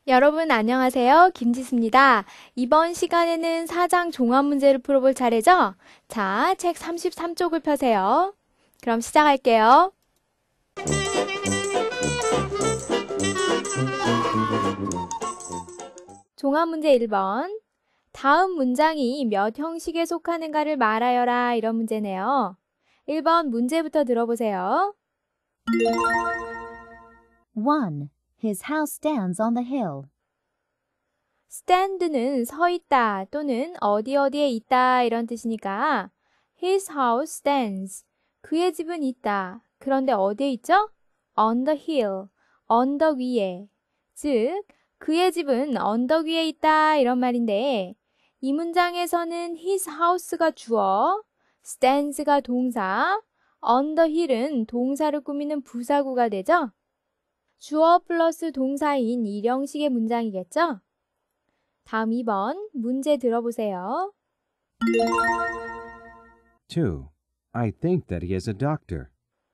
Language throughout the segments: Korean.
여러분 안녕하세요. 김지수입니다. 이번 시간에는 4장 종합 문제를 풀어볼 차례죠? 자, 책 33쪽을 펴세요. 그럼 시작할게요. 종합 문제 1번. 다음 문장이 몇 형식에 속하는가를 말하여라 이런 문제네요. 1번 문제부터 들어보세요. 1. His house stands on the hill. stand는 서 있다 또는 어디에 있다 이런 뜻이니까 His house stands. 그의 집은 있다. 그런데 어디에 있죠? On the hill. 언덕 위에. 즉, 그의 집은 언덕 위에 있다 이런 말인데 이 문장에서는 his house가 주어, stands가 동사, on the hill은 동사를 꾸미는 부사구가 되죠? 주어 플러스 동사인 일형식의 문장이겠죠? 다음 2번 문제 들어보세요. 2. I think that he is a doctor.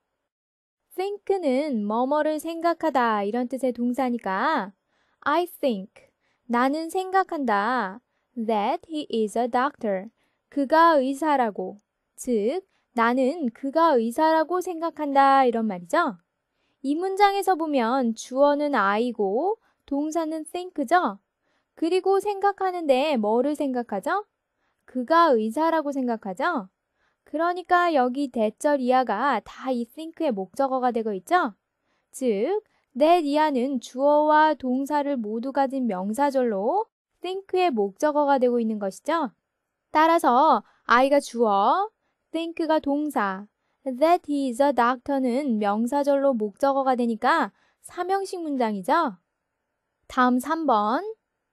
think는 뭐뭐를 생각하다 이런 뜻의 동사니까 I think, 나는 생각한다 that he is a doctor, 그가 의사라고. 즉, 나는 그가 의사라고 생각한다 이런 말이죠. 이 문장에서 보면 주어는 I고 동사는 think죠. 그리고 생각하는데 뭐를 생각하죠? 그가 의사라고 생각하죠? 그러니까 여기 대절 이하가 다 이 think의 목적어가 되고 있죠? 즉, that 이하는 주어와 동사를 모두 가진 명사절로 think의 목적어가 되고 있는 것이죠? 따라서 I가 주어, think가 동사, that he is a doctor는 명사절로 목적어가 되니까 삼형식 문장이죠? 다음 3번.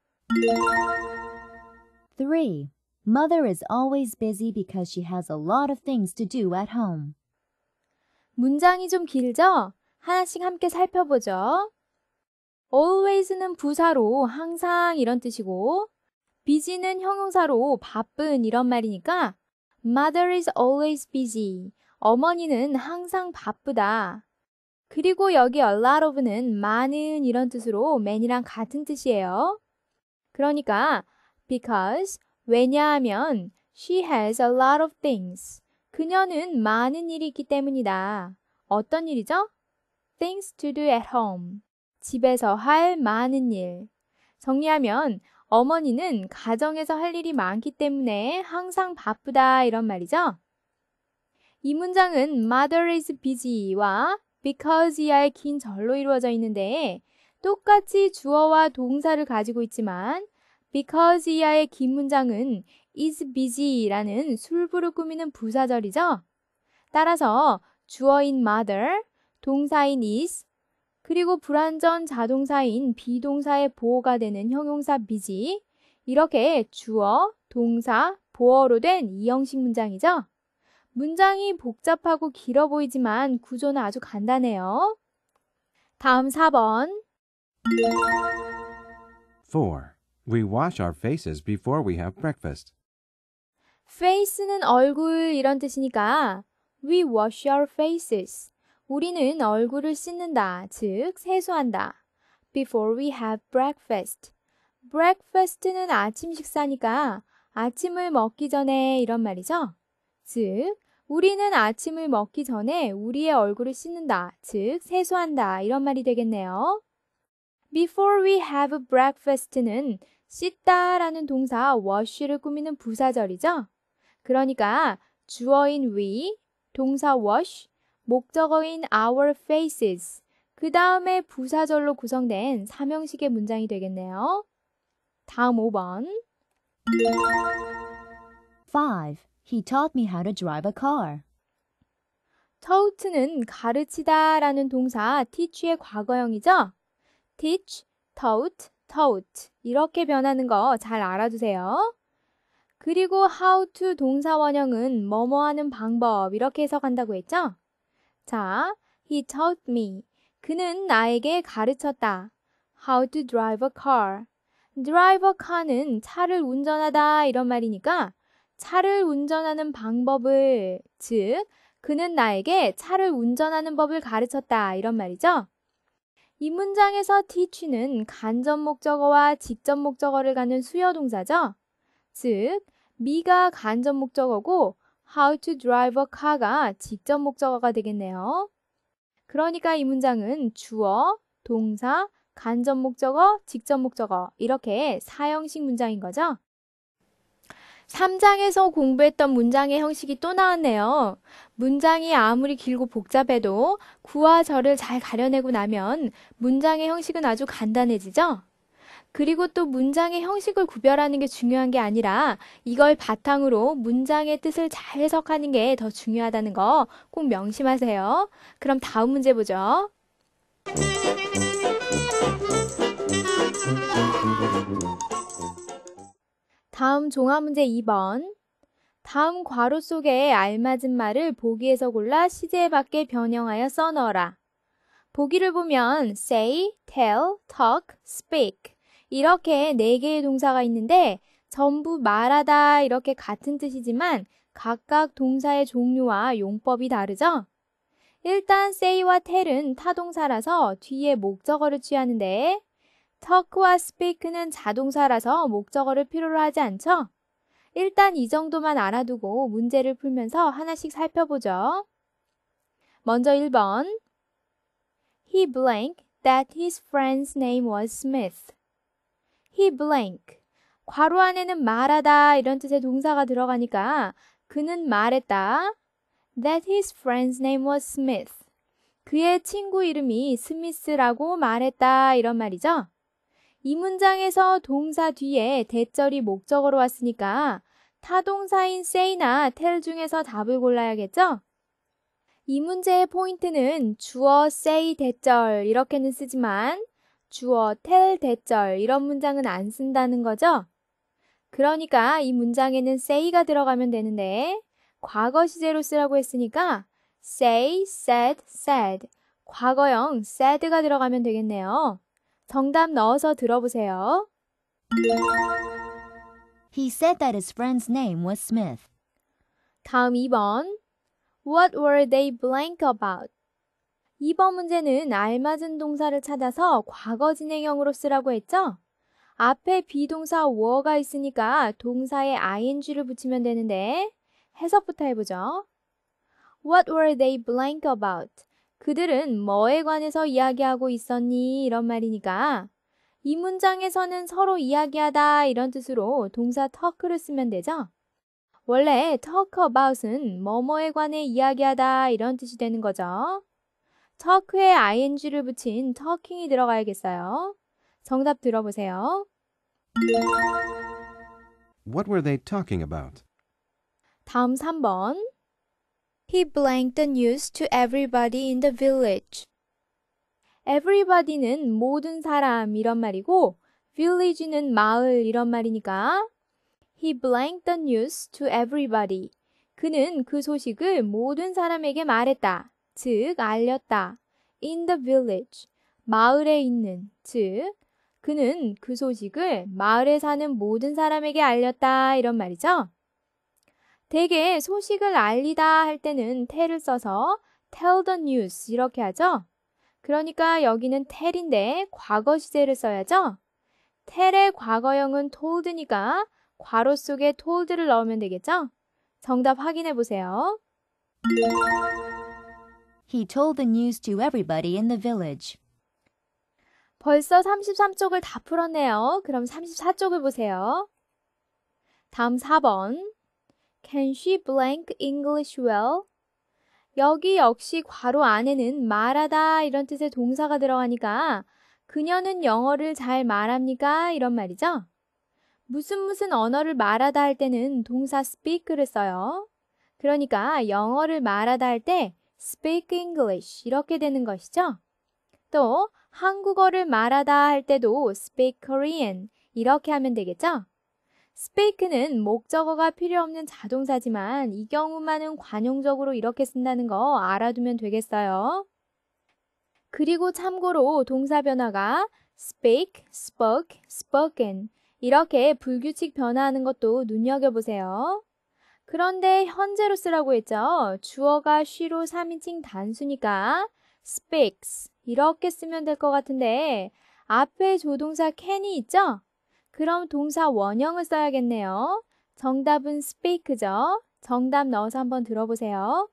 3. Mother is always busy because she has a lot of things to do at home. 문장이 좀 길죠? 하나씩 함께 살펴보죠. always는 부사로 항상 이런 뜻이고 busy는 형용사로 바쁜 이런 말이니까 Mother is always busy. 어머니는 항상 바쁘다. 그리고 여기 a lot of는 많은 이런 뜻으로 man이랑 같은 뜻이에요. 그러니까 because 왜냐하면 she has a lot of things. 그녀는 많은 일이 있기 때문이다. 어떤 일이죠? things to do at home. 집에서 할 많은 일. 정리하면 어머니는 가정에서 할 일이 많기 때문에 항상 바쁘다 이런 말이죠. 이 문장은 mother is busy와 because 이하의 긴 절로 이루어져 있는데 똑같이 주어와 동사를 가지고 있지만 because 이하의 긴 문장은 is busy라는 술부를 꾸미는 부사절이죠. 따라서 주어인 mother, 동사인 is, 그리고 불완전 자동사인 비동사의 보어가 되는 형용사 busy, 이렇게 주어, 동사, 보어로 된 이형식 문장이죠. 문장이 복잡하고 길어 보이지만 구조는 아주 간단해요. 다음 4번. 4. We wash our faces before we have breakfast. face는 얼굴 이런 뜻이니까 we wash our faces. 우리는 얼굴을 씻는다, 즉 세수한다. before we have breakfast. breakfast는 아침 식사니까 아침을 먹기 전에 이런 말이죠. 즉, 우리는 아침을 먹기 전에 우리의 얼굴을 씻는다, 즉 세수한다 이런 말이 되겠네요. before we have breakfast는 씻다라는 동사 wash를 꾸미는 부사절이죠. 그러니까 주어인 we, 동사 wash, 목적어인 our faces, 그 다음에 부사절로 구성된 삼형식의 문장이 되겠네요. 다음 5번. 5. He taught me how to drive a car. taught,는 가르치다 라는 동사 teach의 과거형이죠. teach, taught, taught 이렇게 변하는 거 잘 알아두세요. 그리고 how to 동사 원형은 뭐뭐 하는 방법 이렇게 해석한다고 했죠. 자, he taught me. 그는 나에게 가르쳤다. how to drive a car. drive a car는 차를 운전하다 이런 말이니까 차를 운전하는 방법을, 즉 그는 나에게 차를 운전하는 법을 가르쳤다 이런 말이죠. 이 문장에서 teach는 간접 목적어와 직접 목적어를 갖는 수요 동사죠. 즉, me가 간접 목적어고 how to drive a car가 직접 목적어가 되겠네요. 그러니까 이 문장은 주어, 동사, 간접 목적어, 직접 목적어 이렇게 사형식 문장인 거죠. 3장에서 공부했던 문장의 형식이 또 나왔네요. 문장이 아무리 길고 복잡해도 구와 절을 잘 가려내고 나면 문장의 형식은 아주 간단해지죠? 그리고 또 문장의 형식을 구별하는 게 중요한 게 아니라 이걸 바탕으로 문장의 뜻을 잘 해석하는 게 더 중요하다는 거 꼭 명심하세요. 그럼 다음 문제 보죠. 다음 종합문제 2번. 다음 괄호 속에 알맞은 말을 보기에서 골라 시제 밖에 변형하여 써넣어라. 보기를 보면 say, tell, talk, speak 이렇게 4개의 동사가 있는데 전부 말하다 이렇게 같은 뜻이지만 각각 동사의 종류와 용법이 다르죠? 일단 say와 tell은 타동사라서 뒤에 목적어를 취하는데 talk와 speak는 자동사라서 목적어를 필요로 하지 않죠? 일단 이 정도만 알아두고 문제를 풀면서 하나씩 살펴보죠. 먼저 1번. He blank that his friend's name was Smith. He blank. 괄호 안에는 말하다 이런 뜻의 동사가 들어가니까 그는 말했다. That his friend's name was Smith. 그의 친구 이름이 스미스라고 말했다 이런 말이죠. 이 문장에서 동사 뒤에 대절이 목적어로 왔으니까 타동사인 say나 tell 중에서 답을 골라야겠죠? 이 문제의 포인트는 주어 say 대절 이렇게는 쓰지만 주어 tell 대절 이런 문장은 안 쓴다는 거죠? 그러니까 이 문장에는 say가 들어가면 되는데 과거 시제로 쓰라고 했으니까 say, said, said 과거형 said가 들어가면 되겠네요. 정답 넣어서 들어보세요. He said that his friend's name was Smith. 다음 2번. What were they blank about? 2번 문제는 알맞은 동사를 찾아서 과거 진행형으로 쓰라고 했죠? 앞에 비동사 were가 있으니까 동사에 ing를 붙이면 되는데 해석부터 해보죠. What were they blank about? 그들은 뭐에 관해서 이야기하고 있었니? 이런 말이니까 이 문장에서는 서로 이야기하다 이런 뜻으로 동사 talk를 쓰면 되죠. 원래 talk about은 뭐뭐에 관해 이야기하다 이런 뜻이 되는 거죠. talk에 ing를 붙인 talking이 들어가야겠어요. 정답 들어보세요. What were they talking about? 다음 3번. He blanked the news to everybody in the village. everybody는 모든 사람 이런 말이고 village는 마을 이런 말이니까 He blanked the news to everybody. 그는 그 소식을 모든 사람에게 말했다. 즉 알렸다. In the village. 마을에 있는. 즉 그는 그 소식을 마을에 사는 모든 사람에게 알렸다 이런 말이죠. 대개 소식을 알리다 할 때는 tell을 써서 tell the news 이렇게 하죠. 그러니까 여기는 tell인데 과거 시제를 써야죠. tell의 과거형은 told니까 괄호 속에 told를 넣으면 되겠죠. 정답 확인해 보세요. He told the news to everybody in the village. 벌써 33쪽을 다 풀었네요. 그럼 34쪽을 보세요. 다음 4번. Can she blank English well? 여기 역시 괄호 안에는 말하다 이런 뜻의 동사가 들어가니까 그녀는 영어를 잘 말합니까? 이런 말이죠. 무슨 언어를 말하다 할 때는 동사 speak를 써요. 그러니까 영어를 말하다 할 때 speak English 이렇게 되는 것이죠. 또 한국어를 말하다 할 때도 speak Korean 이렇게 하면 되겠죠. speak는 목적어가 필요 없는 자동사지만 이 경우만은 관용적으로 이렇게 쓴다는 거 알아두면 되겠어요. 그리고 참고로 동사 변화가 speak, spoke, spoken 이렇게 불규칙 변화하는 것도 눈여겨보세요. 그런데 현재로 쓰라고 했죠. 주어가 she로 3인칭 단수니까 speaks 이렇게 쓰면 될 것 같은데 앞에 조동사 can이 있죠? 그럼 동사 원형을 써야겠네요. 정답은 speak죠. 정답 넣어서 한번 들어보세요.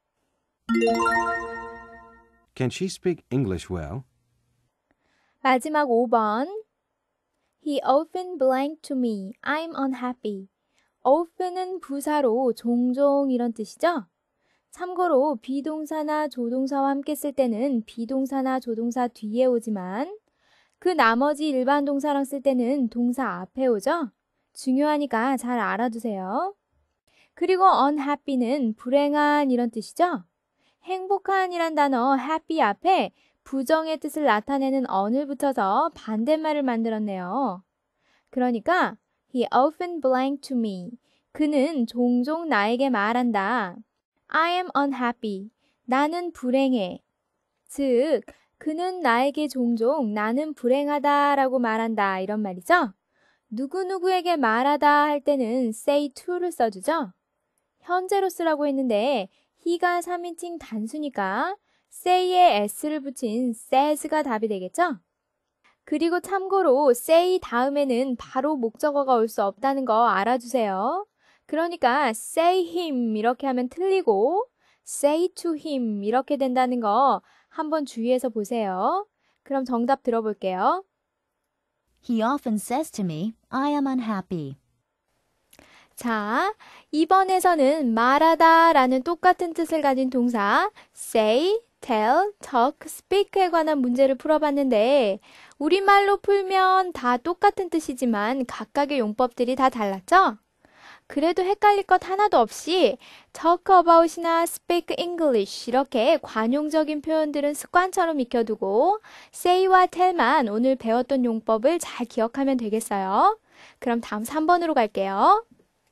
Can she speak English well? 마지막 5번. He often blanked to me. I'm unhappy. often은 부사로 종종 이런 뜻이죠? 참고로 비동사나 조동사와 함께 쓸 때는 비동사나 조동사 뒤에 오지만 그 나머지 일반 동사랑 쓸 때는 동사 앞에 오죠? 중요하니까 잘 알아두세요. 그리고 unhappy는 불행한 이런 뜻이죠? 행복한이란 단어 happy 앞에 부정의 뜻을 나타내는 on을 붙여서 반대말을 만들었네요. 그러니까 he often blanked to me. 그는 종종 나에게 말한다. I am unhappy. 나는 불행해. 즉, 그는 나에게 종종 나는 불행하다 라고 말한다 이런 말이죠. 누구누구에게 말하다 할 때는 say to를 써주죠. 현재로 쓰라고 했는데 he가 3인칭 단수니까 say에 s를 붙인 says가 답이 되겠죠? 그리고 참고로 say 다음에는 바로 목적어가 올 수 없다는 거 알아주세요. 그러니까 say him 이렇게 하면 틀리고 say to him 이렇게 된다는 거 한번 주의해서 보세요. 그럼 정답 들어볼게요. He often says to me, I am unhappy. 자, 이번에서는 말하다 라는 똑같은 뜻을 가진 동사 say, tell, talk, speak에 관한 문제를 풀어봤는데 우리말로 풀면 다 똑같은 뜻이지만 각각의 용법들이 다 달랐죠? 그래도 헷갈릴 것 하나도 없이 talk about이나 speak English 이렇게 관용적인 표현들은 습관처럼 익혀두고 say와 tell만 오늘 배웠던 용법을 잘 기억하면 되겠어요. 그럼 다음 3번으로 갈게요.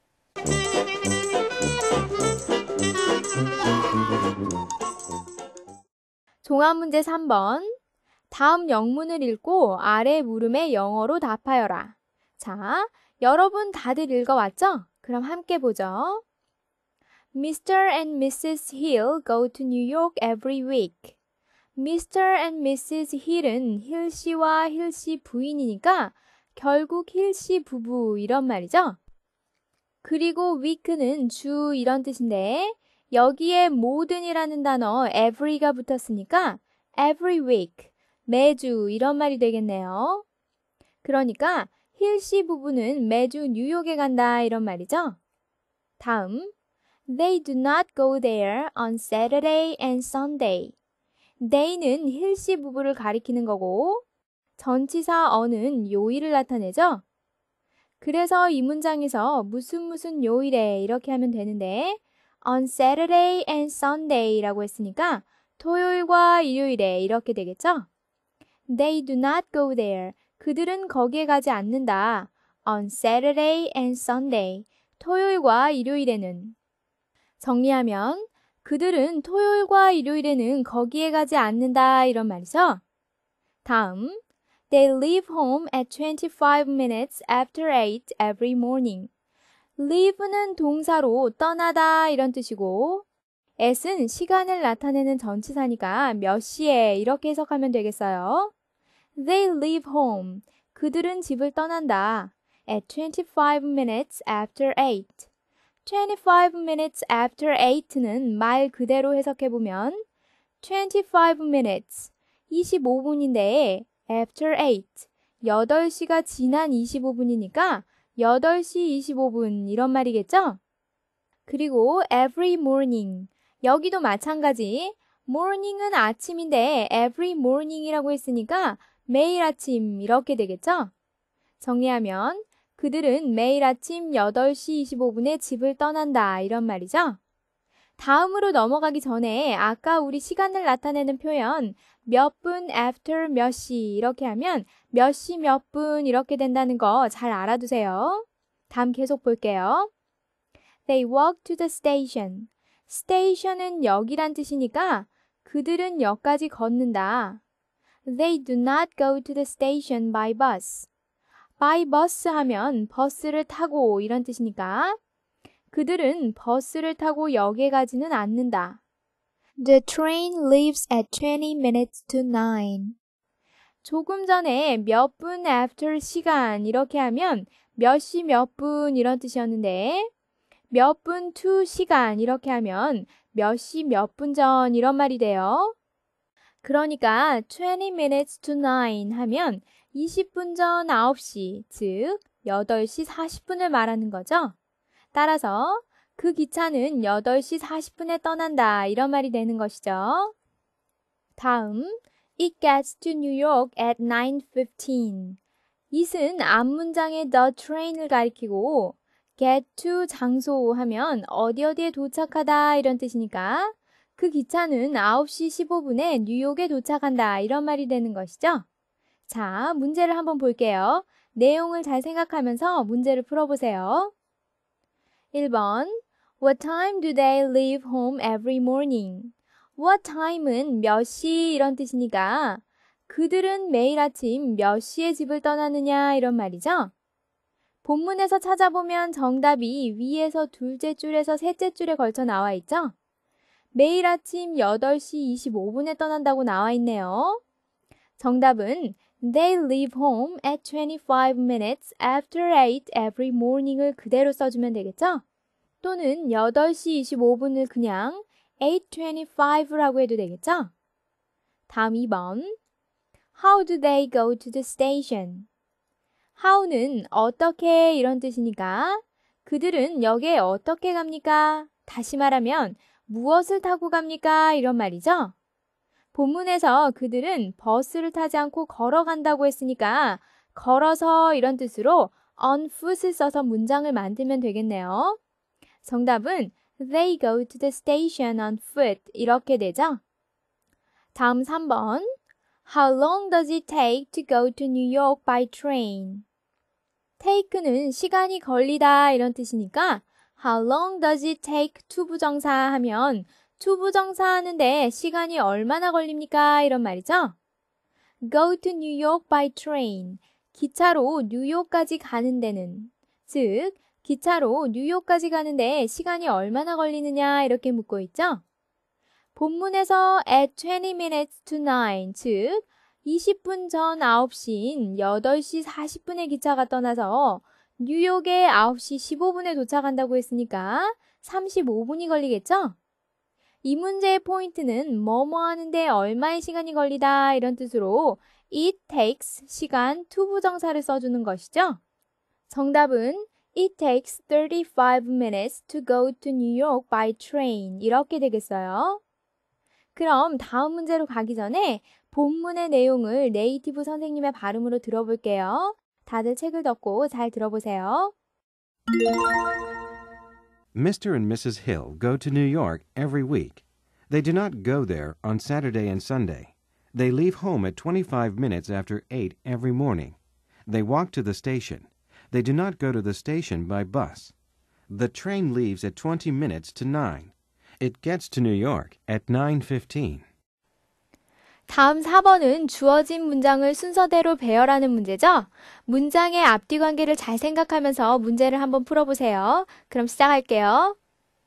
종합문제 3번. 다음 영문을 읽고 아래 물음에 영어로 답하여라. 자, 여러분 다들 읽어왔죠? 그럼 함께 보죠. Mr. and Mrs. Hill go to New York every week. Mr. and Mrs. Hill은 힐 씨와 힐 씨 부인이니까 결국 힐 씨 부부 이런 말이죠. 그리고 week는 주 이런 뜻인데 여기에 모든이라는 단어 every가 붙었으니까 every week, 매주 이런 말이 되겠네요. 그러니까 힐 씨 부부는 매주 뉴욕에 간다 이런 말이죠. 다음, They do not go there on Saturday and Sunday. They는 힐 씨 부부를 가리키는 거고 전치사 on은 요일을 나타내죠. 그래서 이 문장에서 무슨 요일에 이렇게 하면 되는데 on Saturday and Sunday라고 했으니까 토요일과 일요일에 이렇게 되겠죠? They do not go there. 그들은 거기에 가지 않는다. On Saturday and Sunday. 토요일과 일요일에는. 정리하면 그들은 토요일과 일요일에는 거기에 가지 않는다 이런 말이죠. 다음, They leave home at 25 minutes after 8 every morning. leave는 동사로 떠나다 이런 뜻이고 at은 시간을 나타내는 전치사니까 몇 시에 이렇게 해석하면 되겠어요. They leave home. 그들은 집을 떠난다. At 25 minutes after 8. 25 minutes after 8는 말 그대로 해석해보면 25 minutes, 25분인데 after 8, 8시가 지난 25분이니까 8시 25분 이런 말이겠죠? 그리고 every morning, 여기도 마찬가지. morning은 아침인데 every morning이라고 했으니까 매일 아침 이렇게 되겠죠? 정리하면 그들은 매일 아침 8시 25분에 집을 떠난다 이런 말이죠. 다음으로 넘어가기 전에 아까 우리 시간을 나타내는 표현 몇 분 after 몇 시 이렇게 하면 몇 시 몇 분 이렇게 된다는 거 잘 알아두세요. 다음 계속 볼게요. They walk to the station. station은 역이란 뜻이니까 그들은 역까지 걷는다. They do not go to the station by bus. by bus 하면 버스를 타고 이런 뜻이니까 그들은 버스를 타고 역에 가지는 않는다. The train leaves at 20 minutes to 9. 조금 전에 몇 분 after 시간 이렇게 하면 몇 시 몇 분 이런 뜻이었는데 몇 분 to 시간 이렇게 하면 몇 시 몇 분 전 이런 말이 돼요. 그러니까 20 minutes to 9 하면 20분 전 9시, 즉 8시 40분을 말하는 거죠. 따라서 그 기차는 8시 40분에 떠난다 이런 말이 되는 것이죠. 다음, It gets to New York at 9:15. it은 앞문장의 the train을 가리키고 get to 장소 하면 어디에 도착하다 이런 뜻이니까 그 기차는 9시 15분에 뉴욕에 도착한다 이런 말이 되는 것이죠. 자, 문제를 한번 볼게요. 내용을 잘 생각하면서 문제를 풀어보세요. 1번 What time do they leave home every morning? What time은 몇 시 이런 뜻이니까 그들은 매일 아침 몇 시에 집을 떠나느냐 이런 말이죠. 본문에서 찾아보면 정답이 위에서 둘째 줄에서 셋째 줄에 걸쳐 나와 있죠. 매일 아침 8시 25분에 떠난다고 나와 있네요. 정답은 They leave home at 25 minutes after 8 every morning을 그대로 써주면 되겠죠? 또는 8시 25분을 그냥 8:25라고 해도 되겠죠? 다음 2번. How do they go to the station? How는 어떻게 이런 뜻이니까 그들은 역에 어떻게 갑니까? 다시 말하면 무엇을 타고 갑니까? 이런 말이죠. 본문에서 그들은 버스를 타지 않고 걸어간다고 했으니까 걸어서 이런 뜻으로 on foot을 써서 문장을 만들면 되겠네요. 정답은 They go to the station on foot 이렇게 되죠. 다음 3번. How long does it take to go to New York by train? take는 시간이 걸리다 이런 뜻이니까 How long does it take to 부정사 하면 to 부정사 하는데 시간이 얼마나 걸립니까? 이런 말이죠. Go to New York by train. 기차로 뉴욕까지 가는 데는 즉 기차로 뉴욕까지 가는데 시간이 얼마나 걸리느냐 이렇게 묻고 있죠. 본문에서 at 20 minutes to 9, 즉 20분 전 9시인 8시 40분에 기차가 떠나서 뉴욕에 9시 15분에 도착한다고 했으니까 35분이 걸리겠죠? 이 문제의 포인트는 뭐뭐 하는데 얼마의 시간이 걸리다 이런 뜻으로 it takes 시간 to 부정사를 써주는 것이죠. 정답은 It takes 35 minutes to go to New York by train 이렇게 되겠어요. 그럼 다음 문제로 가기 전에 본문의 내용을 네이티브 선생님의 발음으로 들어볼게요. 다들 책을 덮고 잘 들어보세요. Mr. and Mrs. Hill go to New York every week. They do not go there on Saturday and Sunday. They leave home at 25 minutes after 8 every morning. They walk to the station. They do not go to the station by bus. The train leaves at 20 minutes to 9. It gets to New York at 9:15. 다음 4번은 주어진 문장을 순서대로 배열하는 문제죠. 문장의 앞뒤 관계를 잘 생각하면서 문제를 한번 풀어보세요. 그럼 시작할게요.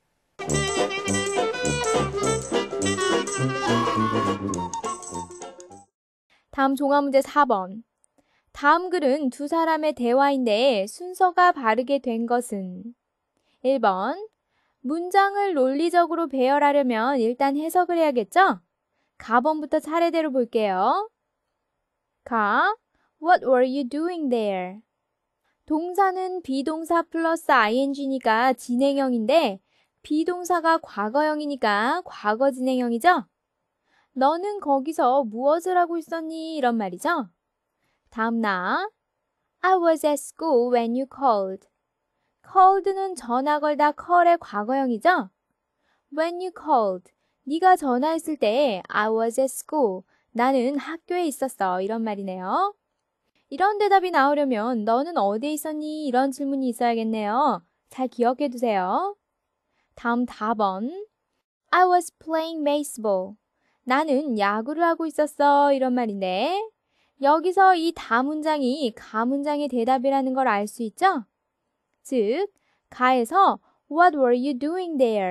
다음 종합문제 4번. 다음 글은 두 사람의 대화인데 순서가 바르게 된 것은 1번. 문장을 논리적으로 배열하려면 일단 해석을 해야겠죠? 가번부터 차례대로 볼게요. 가, What were you doing there? 동사는 비동사 플러스 ing니까 진행형인데 비동사가 과거형이니까 과거 진행형이죠? 너는 거기서 무엇을 하고 있었니? 이런 말이죠. 다음 나, I was at school when you called. called는 전화 걸다 call의 과거형이죠? When you called, 네가 전화했을 때 I was at school, 나는 학교에 있었어 이런 말이네요. 이런 대답이 나오려면 너는 어디에 있었니? 이런 질문이 있어야겠네요. 잘 기억해 두세요. 다음 4번. I was playing baseball. 나는 야구를 하고 있었어 이런 말인데 여기서 이 다문장이 가문장의 대답이라는 걸 알 수 있죠? 즉, 가에서 What were you doing there?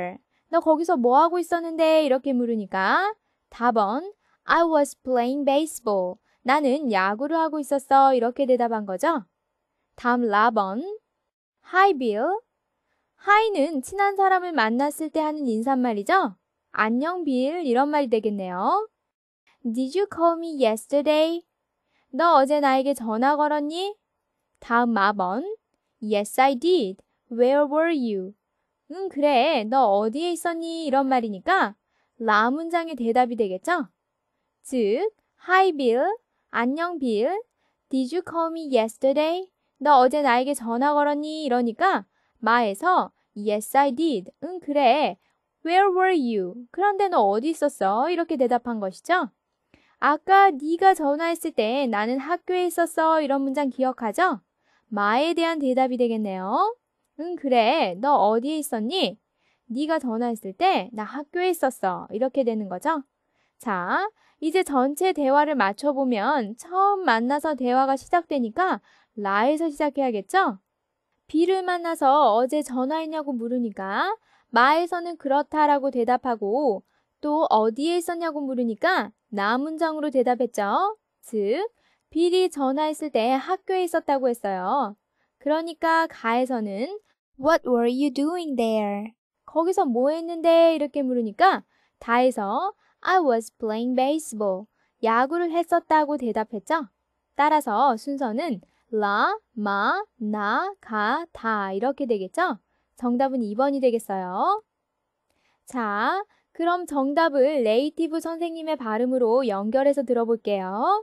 너 거기서 뭐 하고 있었는데? 이렇게 물으니까 답은 I was playing baseball. 나는 야구를 하고 있었어. 이렇게 대답한 거죠. 다음 4번. Hi Bill. Hi는 친한 사람을 만났을 때 하는 인사말이죠. 안녕 빌 이런 말이 되겠네요. Did you call me yesterday? 너 어제 나에게 전화 걸었니? 다음 4번. Yes, I did. Where were you? 응, 그래. 너 어디에 있었니? 이런 말이니까 라 문장의 대답이 되겠죠? 즉, Hi Bill. 안녕 빌. Did you call me yesterday? 너 어제 나에게 전화 걸었니? 이러니까 마에서 Yes, I did. 응, 그래. Where were you? 그런데 너 어디 있었어? 이렇게 대답한 것이죠? 아까 네가 전화했을 때 나는 학교에 있었어. 이런 문장 기억하죠? 마에 대한 대답이 되겠네요. 응, 그래. 너 어디에 있었니? 네가 전화했을 때 나 학교에 있었어. 이렇게 되는 거죠? 자, 이제 전체 대화를 맞춰보면 처음 만나서 대화가 시작되니까 라에서 시작해야겠죠? 비를 만나서 어제 전화했냐고 물으니까 마에서는 그렇다라고 대답하고 또 어디에 있었냐고 물으니까 나 문장으로 대답했죠. 즉, 빌이 전화했을 때 학교에 있었다고 했어요. 그러니까 가에서는 What were you doing there? 거기서 뭐 했는데? 이렇게 물으니까 다에서 I was playing baseball. 야구를 했었다고 대답했죠. 따라서 순서는 라, 마, 나, 가, 다 이렇게 되겠죠? 정답은 2번이 되겠어요. 자, 그럼 정답을 네이티브 선생님의 발음으로 연결해서 들어볼게요.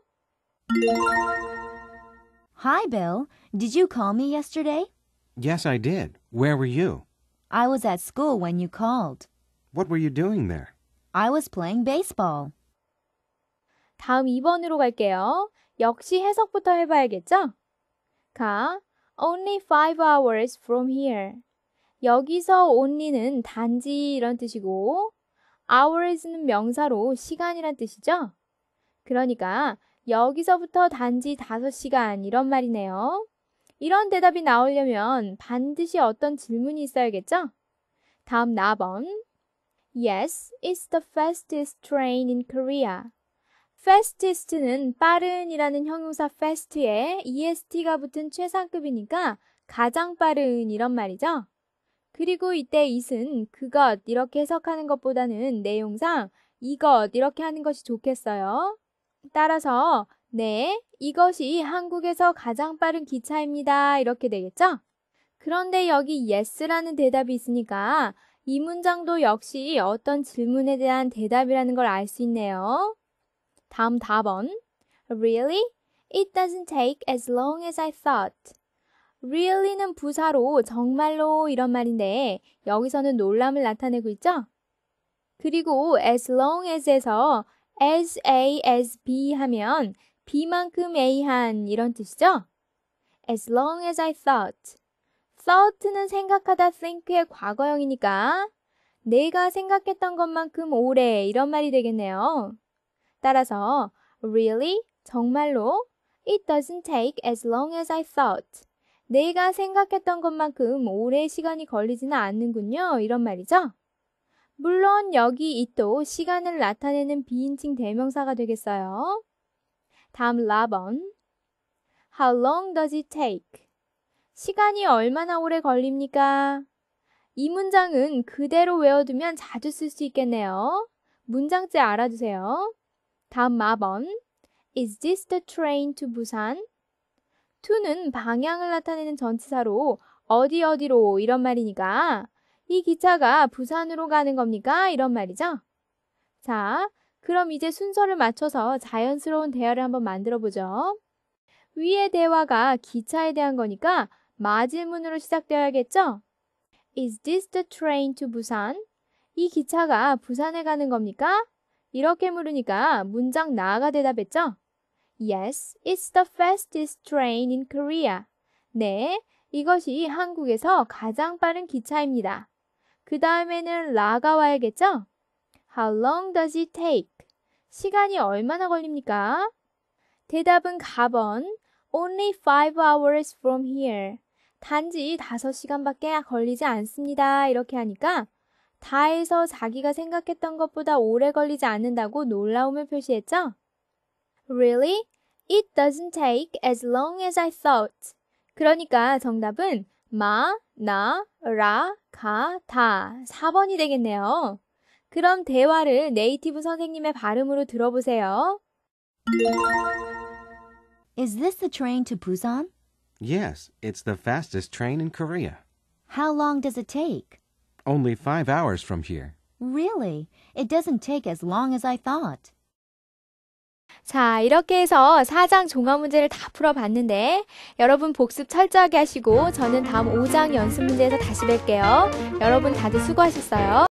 Hi, Bill. Did you call me yesterday? Yes, I did. Where were you? I was at school when you called. What were you doing there? I was playing baseball. 다음 2번으로 갈게요. 역시 해석부터 해봐야겠죠? 가, only 5 hours from here. 여기서 only는 단지 이런 뜻이고 hours는 명사로 시간이란 뜻이죠? 그러니까 여기서부터 단지 5시간 이런 말이네요. 이런 대답이 나오려면 반드시 어떤 질문이 있어야겠죠? 다음 4번. Yes, it's the fastest train in Korea. fastest는 빠른이라는 형용사 fast에 est가 붙은 최상급이니까 가장 빠른 이런 말이죠. 그리고 이때 it은 그것 이렇게 해석하는 것보다는 내용상 이것 이렇게 하는 것이 좋겠어요. 따라서 네, 이것이 한국에서 가장 빠른 기차입니다. 이렇게 되겠죠? 그런데 여기 yes라는 대답이 있으니까 이 문장도 역시 어떤 질문에 대한 대답이라는 걸 알 수 있네요. 다음 4번. Really? It doesn't take as long as I thought. Really는 부사로 정말로 이런 말인데 여기서는 놀람을 나타내고 있죠? 그리고 as long as에서 as A, as B 하면 B만큼 A한 이런 뜻이죠? As long as I thought. thought는 생각하다 think의 과거형이니까 내가 생각했던 것만큼 오래 이런 말이 되겠네요. 따라서 really? 정말로? It doesn't take as long as I thought. 내가 생각했던 것만큼 오래 시간이 걸리지는 않는군요. 이런 말이죠. 물론 여기 it도 시간을 나타내는 비인칭 대명사가 되겠어요. 다음 4번. How long does it take? 시간이 얼마나 오래 걸립니까? 이 문장은 그대로 외워두면 자주 쓸 수 있겠네요. 문장째 알아두세요. 다음 4번. Is this the train to Busan? to는 방향을 나타내는 전치사로 어디로 이런 말이니까 이 기차가 부산으로 가는 겁니까? 이런 말이죠. 자, 그럼 이제 순서를 맞춰서 자연스러운 대화를 한번 만들어 보죠. 위의 대화가 기차에 대한 거니까 마질문으로 시작되어야겠죠? Is this the train to Busan? 이 기차가 부산에 가는 겁니까? 이렇게 물으니까 문장 나가 대답했죠? Yes, it's the fastest train in Korea. 네, 이것이 한국에서 가장 빠른 기차입니다. 그 다음에는 라가 와야겠죠? How long does it take? 시간이 얼마나 걸립니까? 대답은 가번 Only 5 hours from here. 단지 5시간밖에 걸리지 않습니다. 이렇게 하니까 다에서 자기가 생각했던 것보다 오래 걸리지 않는다고 놀라움을 표시했죠? Really? It doesn't take as long as I thought. 그러니까 정답은 마, 나, 라, 가, 다 4번이 되겠네요. 그럼 대화를 네이티브 선생님의 발음으로 들어보세요. Is this the train to Busan? Yes, it's the fastest train in Korea. How long does it take? Only 5 hours from here. Really? It doesn't take as long as I thought. 자, 이렇게 해서 4장 종합 문제를 다 풀어봤는데 여러분 복습 철저하게 하시고 저는 다음 5장 연습 문제에서 다시 뵐게요. 여러분 다들 수고하셨어요.